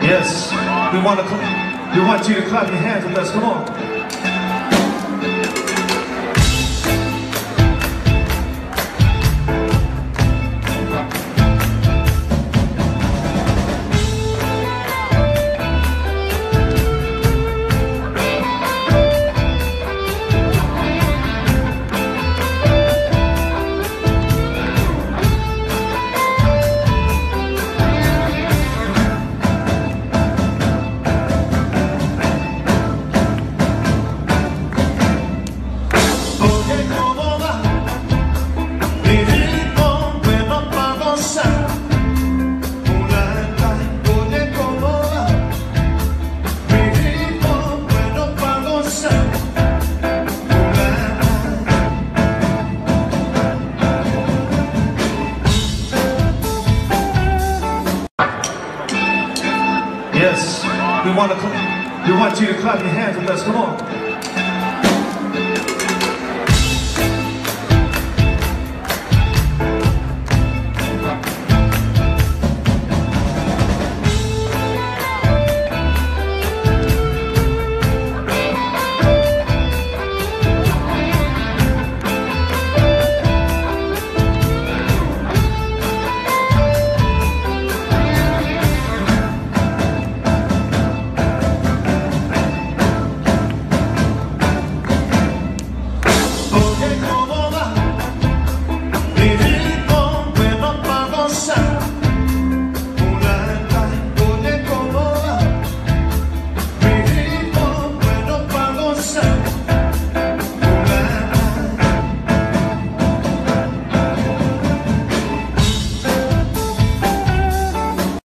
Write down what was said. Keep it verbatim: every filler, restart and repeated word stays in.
Yes, we want to. We want you to clap your hands with us. Come on. Yes, we want to. We want you to clap your hands with us. Come on.